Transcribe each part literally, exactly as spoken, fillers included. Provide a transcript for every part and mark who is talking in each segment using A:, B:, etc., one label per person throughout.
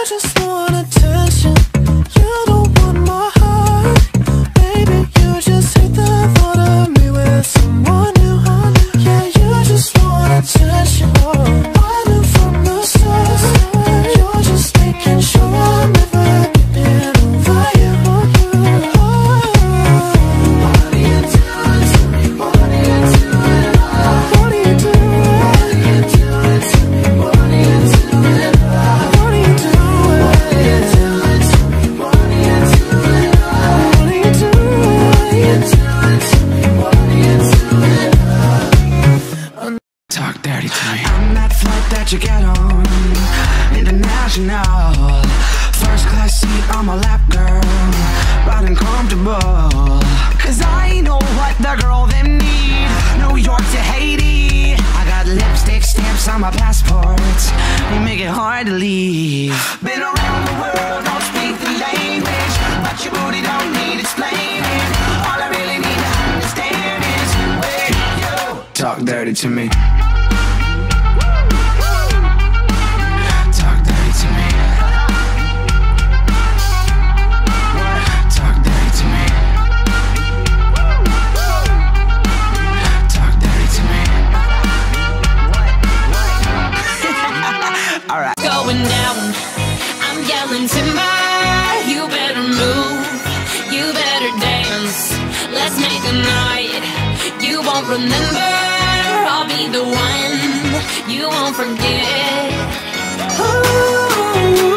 A: just want attention. You don't want my heart. Baby, you just hate the thought of me with someone new. Yeah, you just want attention. I knew from the start. You're just making sure I'm never getting over you. What are you doing to me? What are you doing? What are you doing? What are you doing to me? What are you doing? What are you doing? What are you doing to me? What are you doing? What are you doing? What are you doing to me?
B: Talk dirty to me.
C: I'm that flight that you get on, international. First class seat on my lap, girl, riding comfortable. Cause I know what the girl them need. New York to Haiti, I got lipstick stamps on my passport. They make it hard to leave. Been around the world, don't speak the language, but your booty don't need explaining. All I really need to understand is where you
B: Talk dirty to me.
D: Going down, I'm yelling timber. You better move, you better dance. Let's make a night you won't remember. I'll be the one you won't forget. Ooh,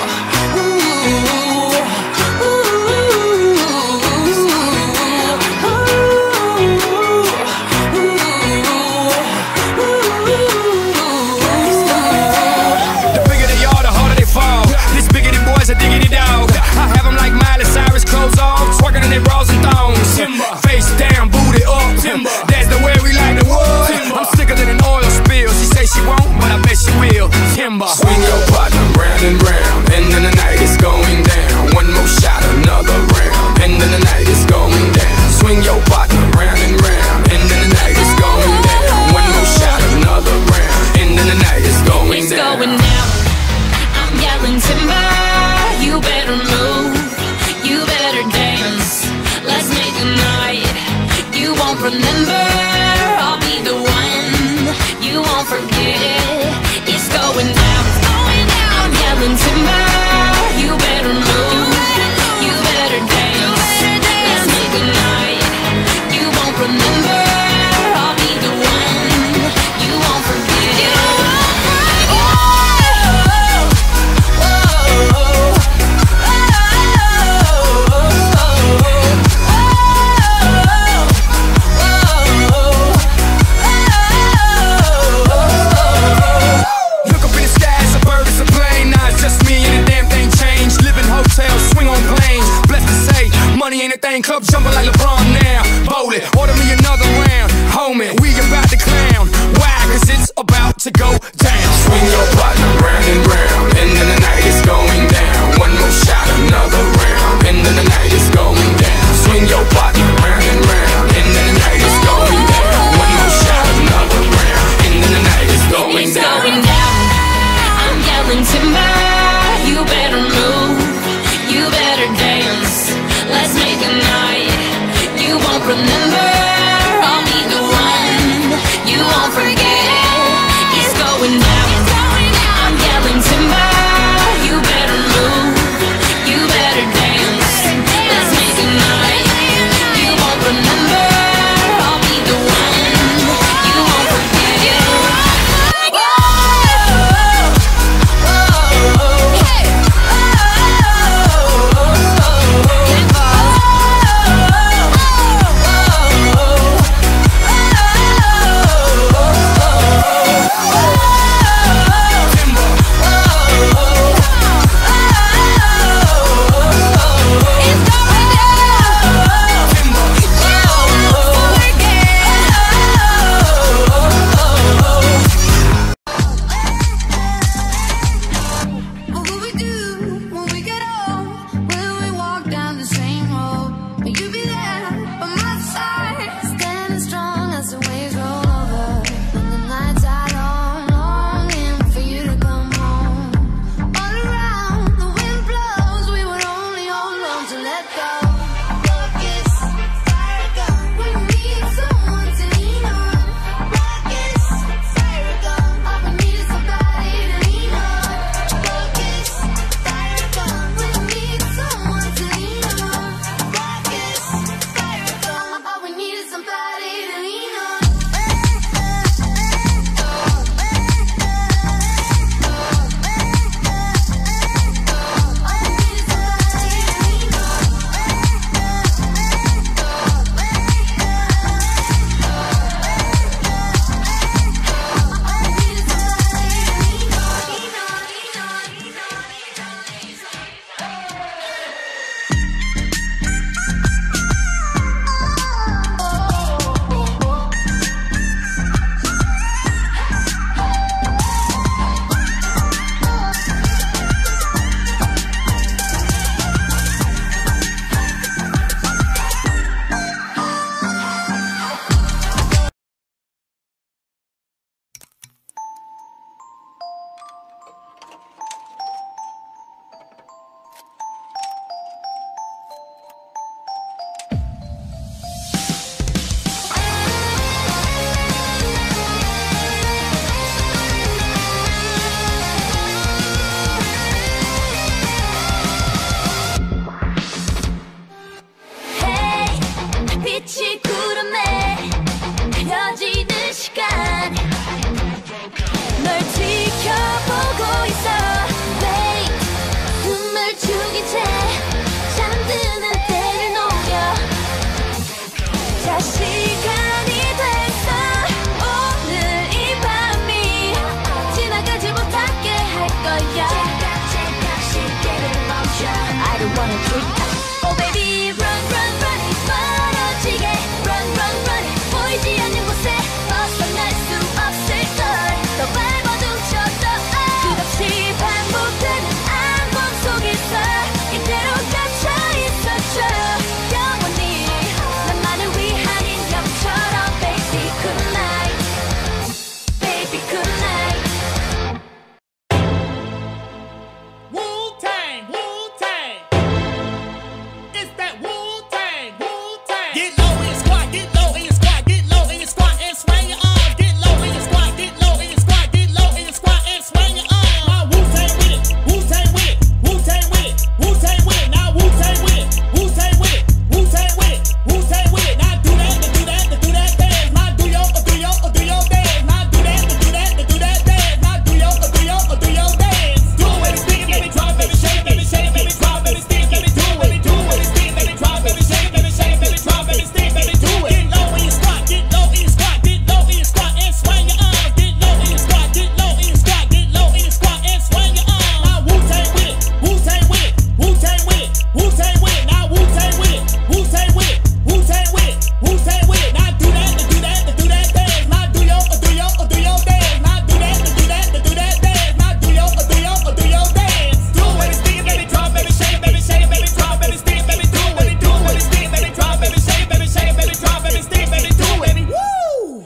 E: a diggity dog. I have them like Miley Cyrus, clothes off, twerking in their bras and thongs. Timber. Face down, booty up. Timber. That's the way we like the wood. Timber. I'm sicker than an oil spill. She say she won't, but I bet she will. Timber.
F: Swing your partner round and round, and then the night is going down. One more shot, another round, and then the night is going down. Swing your partner round and round, and then the night is going down. One more shot, another round, and then the night is going
D: it's
F: down.
D: Going down. I'm yelling timber. You better move, you better dance. Let's make a night you won't remember. I'll be the one you won't forget. It's going down, it's going down. I'm yelling timber. You better move, you better dance. Let's make a night you won't remember. I'll be the one you won't forget.
E: Money ain't a thing, club jumping like LeBron now. Bowl it, order me another round. Homie, we about to clown. Why? Cause it's about to go down.
F: Swing your partner round and round, and then the night is going down. One more shot, another round, and then the night is going down. Swing your partner round and round, and then the night is going down. One more shot, another round, and then the night is going
D: it's
F: down.
D: Going down. I'm yelling timber. You better move, you better dance. Let's make a night you won't remember. I'll be the one you won't forget. It's going down, it's going down. I'm yelling timber. You better move, you better dance. Let's make a night you won't remember. I'll be the one you won't forget. Whoa, whoa, whoa. Oh baby run run run 멀어지게 run run run 보이지 않는 곳에 벗어날 수 없을걸 더 밟아도 젖어 끝없이 반복되는 악몽 속에서 이대로 갇혀있어줘 영원히 나만을 위한 인형처럼 baby good night baby good night
G: Wu-Tang, Wu-Tang. It's that Wu-Tang, Wu-Tang. Get low in your squat, get low in your squat, get low in your squat and swing your arms. Get low in your squat, get low in your squat, get low in your squat and swing your arms. Now Wu-Tang with it, Wu-Tang with it, Wu-Tang with it, Wu-Tang with it. Now Wu-Tang with it, Wu-Tang with it, Wu-Tang with it, Wu-Tang with it. Now do that, do that, do that dance. Now do your, do your, do your dance. Now do that, do that, do that dance. Now do your, do your, do your dance. Do it, stick it, baby, drop, baby, shake, baby, shake, baby, drop, baby, stick, baby, do it, do it, stick, baby, drop, baby, shake, baby, shake, baby, drop, baby, stick, baby, do it. Get low in your squat, get low in your squat, get low in your squat and swing your arms. Get low in your squat, get low in your squat, get low in your squat and swing your arms. Now Wu-Tang with it, Wu-Tang with it, Wu-Tang with it, Wu-Tang with it. Now Wu-Tang with it, Wu-Tang with it, Wu-Tang with it, Wu-Tang with it. Now do that, do that, do that dance. Now do your, do your, do your dance. Now do that, do that, do that dance. Now do your, do your, do your dance. Do it, stick it, baby, drop, baby, shake, baby, shake, baby, drop, baby, stick, baby, do it, do it, stick, baby, drop, baby, shake, baby, shake, baby, drop, baby, stick, baby, do it. Woo!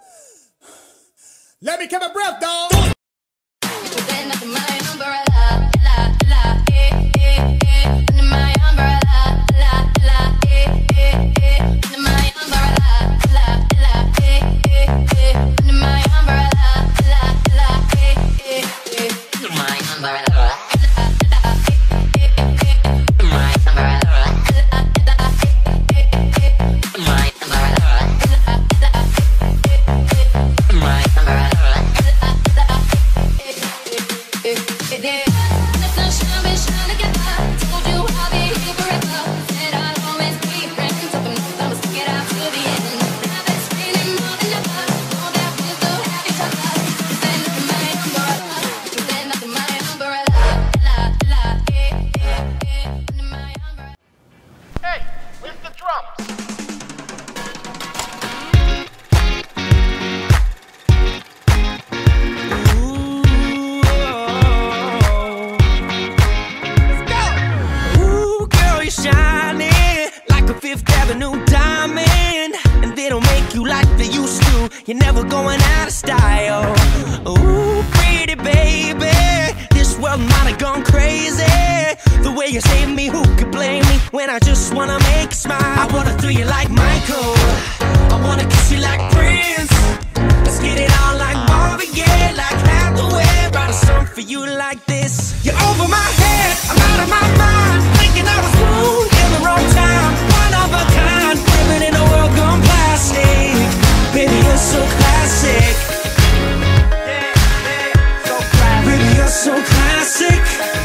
G: Let me catch my breath, dog.
D: Then under my umbrella, la la, eh eh eh. Under my umbrella, la la, eh eh eh. Under my umbrella, la la, eh eh eh. Under my umbrella, la la, eh eh eh. Under my umbrella, la la, eh eh eh. Under my umbrella, la la, eh eh eh. Under my umbrella, la la, eh eh eh. Under my umbrella.
G: Hey, where's the drums?
C: Ooh, girl, you're shining like a Fifth Avenue diamond, and they don't make you like they used to. You're never going out of style. Ooh, pretty baby, this world might have gone crazy. The way you save me, who could blame me when I just wanna make you smile? I wanna throw you like Michael, I wanna kiss you like Prince. Let's get it on like Marvin Gaye, like Hathaway. Write a song for you like this. You're over my head, I'm out of my mind, thinking I was born in the wrong time. One of a kind, living in a world gone plastic. Baby, you're so classic. Baby, you're so classic.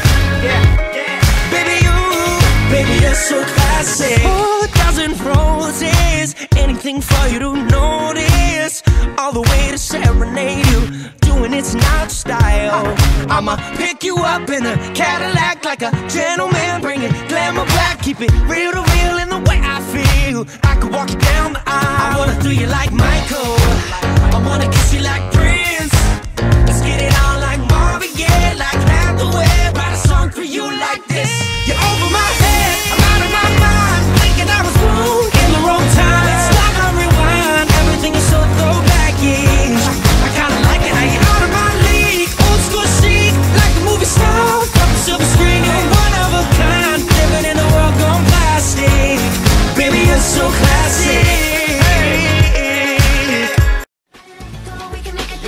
C: Baby, you, baby, you're so classic. Oh, a dozen roses, anything for you to notice. All the way to serenade you, doing it's not style. I'ma pick you up in a Cadillac like a gentleman, bring it glamour back, keep it real to real in the way I feel. I could walk you down the aisle. I wanna throw you like Michael, I wanna kiss you like Prince. Let's get it on like Marvin Gaye, like Hathaway. Write a song for you like this. You're over my head, I'm out of my mind, thinking I was born in the wrong time. It's like I rewind, everything is so throwback-ish. I kinda like it how you're out of my league, old school chic, like a movie star from the silver screen. You're one of a kind, living in a world gone plastic. Baby, you're so classic.
D: We can make it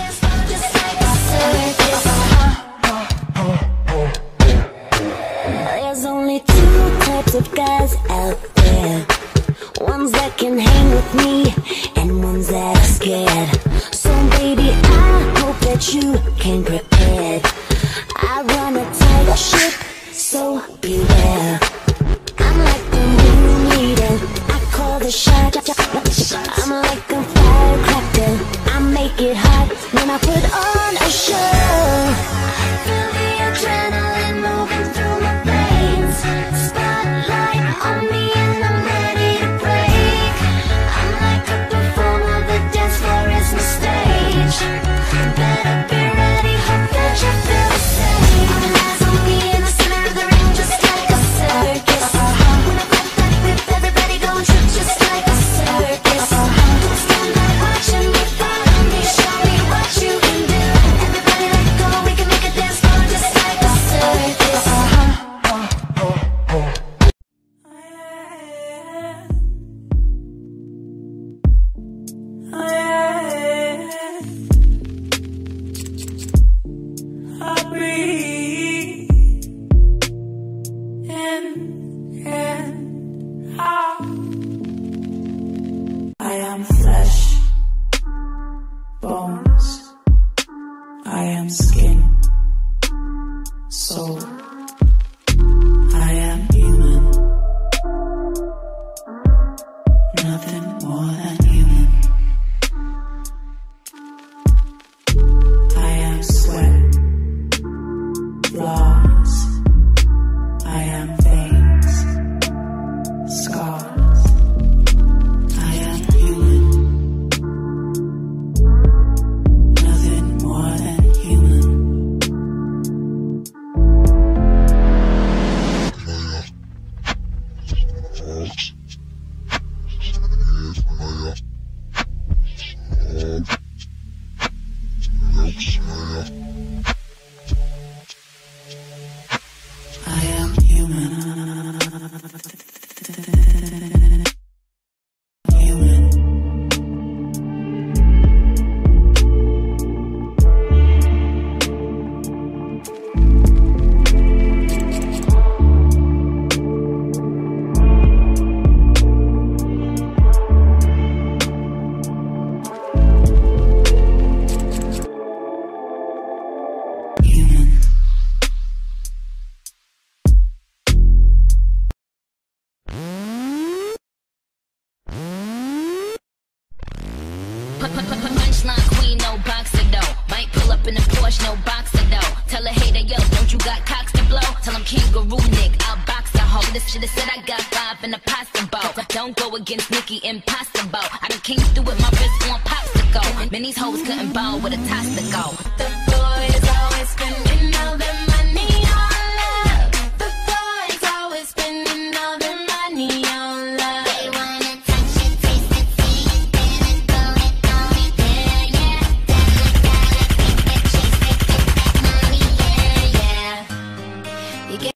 A: breathe in and out. I am flesh, bones. I am skin, soul. I am human. Nothing more than human. I am sweat, flaws. I am veins, scars. I am human. Nothing more than human. I am human. Human. Human.
D: Punchline queen, no boxer though. Might pull up in a Porsche, no boxer though. Tell a hater, yo, don't you got cocks to blow? Tell him kangaroo Nick, I'll box the hoe. This shit said I got five in the pasta bowl. Don't go against Nicki, impossible. I done came through with my wrist on popsicle. Man, these hoes couldn't ball with a toss to go. The boys always spending all their money on love. The boys always spending all their money on love. They wanna touch it, taste it, see it, feel it, go it, go it, yeah, yeah. Chase it, get that money, yeah, yeah. You get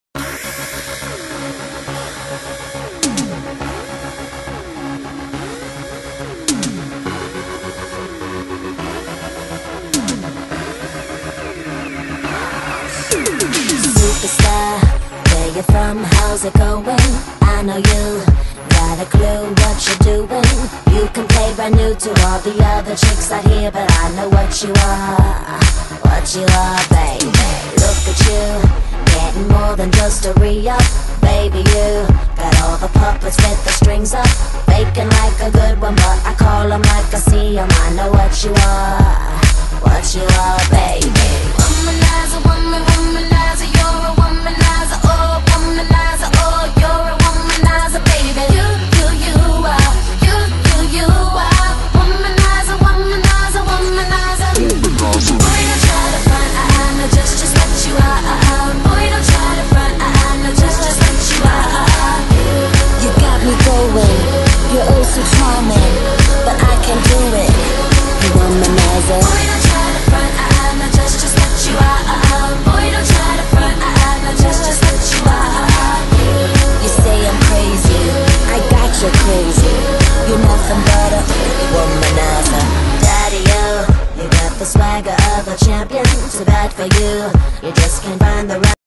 H: Superstar, where you from? How's it going? I know you got a clue what you're doing. You can play brand new to all the other chicks out here, but I know what you are, what you are, baby. Look at you, getting more than just a re-up. Baby, you got all the puppets with the strings up, faking like a good one, but I call them like I see them. I know what you are, what you are, baby. Womanizer, woman, womanizer, you're a womanizer, oh, womanizer, oh, you're a womanizer, baby. You, you, you are, you, you, you are, womanizer, womanizer, womanizer. Boy, don't try to front, I, I know just, just what you are. Boy, don't try to front, I, I know just, just what you are. You got me going, you're oh so charming, but I can't do it. You womanizer. Boy, don't try to front, I, I know just, just what you are. Boy, don't try to front, I, I know just, just what you are. You say I'm crazy, I got you crazy. You're nothing but a womanizer. Daddy-o, you got the swagger of a champion. Too bad for you, you just can't find the right.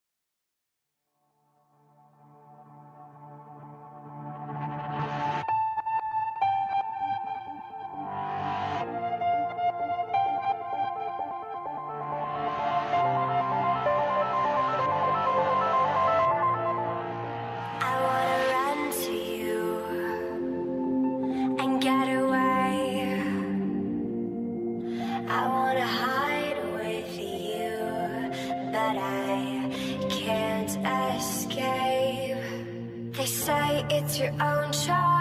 I: I wanna run to you and get away. I wanna hide with you, but I can't escape. They say it's your own choice.